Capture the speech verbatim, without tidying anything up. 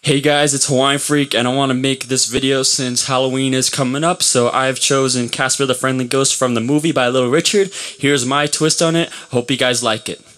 Hey guys, it's Hawaiianfreak, and I want to make this video since Halloween is coming up, so I've chosen Casper the Friendly Ghost from the movie by Little Richard. Here's my twist on it. Hope you guys like it.